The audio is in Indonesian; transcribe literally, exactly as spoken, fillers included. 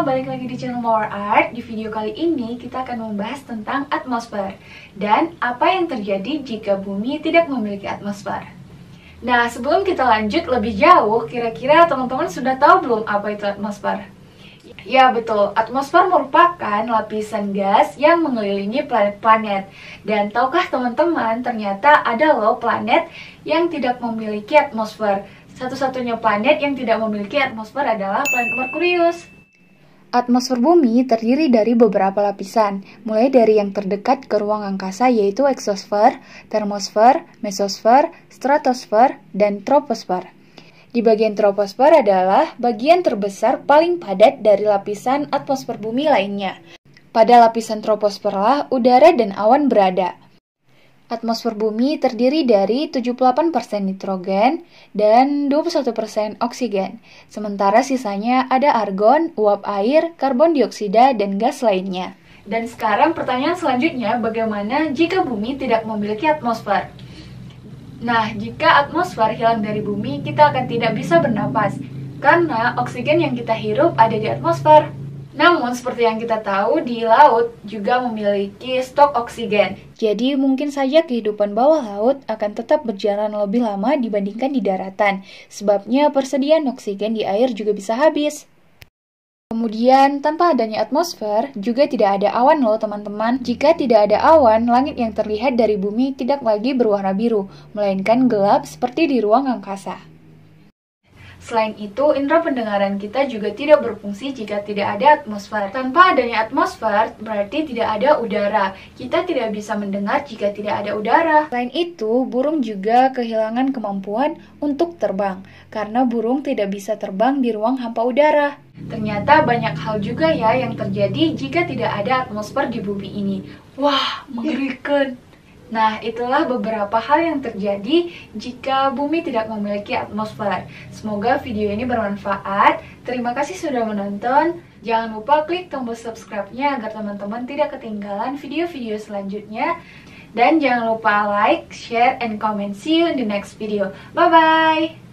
balik lagi di channel More Art. Di video kali ini kita akan membahas tentang atmosfer dan apa yang terjadi jika bumi tidak memiliki atmosfer. Nah, sebelum kita lanjut lebih jauh, kira-kira teman-teman sudah tahu belum apa itu atmosfer? Ya betul, atmosfer merupakan lapisan gas yang mengelilingi planet-planet. Dan tahukah teman-teman, ternyata ada loh planet yang tidak memiliki atmosfer. Satu-satunya planet yang tidak memiliki atmosfer adalah planet Merkurius. Atmosfer bumi terdiri dari beberapa lapisan, mulai dari yang terdekat ke ruang angkasa yaitu eksosfer, termosfer, mesosfer, stratosfer, dan troposfer. Di bagian troposfer adalah bagian terbesar paling padat dari lapisan atmosfer bumi lainnya. Pada lapisan troposferlah udara dan awan berada. Atmosfer bumi terdiri dari tujuh puluh delapan persen nitrogen dan dua puluh satu persen oksigen. Sementara sisanya ada argon, uap air, karbon dioksida, dan gas lainnya. Dan sekarang pertanyaan selanjutnya, bagaimana jika bumi tidak memiliki atmosfer? Nah, jika atmosfer hilang dari bumi, kita akan tidak bisa bernapas karena oksigen yang kita hirup ada di atmosfer. Namun, seperti yang kita tahu, di laut juga memiliki stok oksigen. Jadi, mungkin saja kehidupan bawah laut akan tetap berjalan lebih lama dibandingkan di daratan. Sebabnya, persediaan oksigen di air juga bisa habis. Kemudian, tanpa adanya atmosfer, juga tidak ada awan loh teman-teman. Jika tidak ada awan, langit yang terlihat dari bumi tidak lagi berwarna biru, melainkan gelap seperti di ruang angkasa. Selain itu, indera pendengaran kita juga tidak berfungsi jika tidak ada atmosfer. Tanpa adanya atmosfer, berarti tidak ada udara. Kita tidak bisa mendengar jika tidak ada udara. Selain itu, burung juga kehilangan kemampuan untuk terbang, karena burung tidak bisa terbang di ruang hampa udara. Ternyata banyak hal juga ya yang terjadi jika tidak ada atmosfer di bumi ini. Wah, mengerikan! Nah, itulah beberapa hal yang terjadi jika bumi tidak memiliki atmosfer. Semoga video ini bermanfaat. Terima kasih sudah menonton. Jangan lupa klik tombol subscribe-nya agar teman-teman tidak ketinggalan video-video selanjutnya. Dan jangan lupa like, share, and comment. See you in the next video. Bye-bye!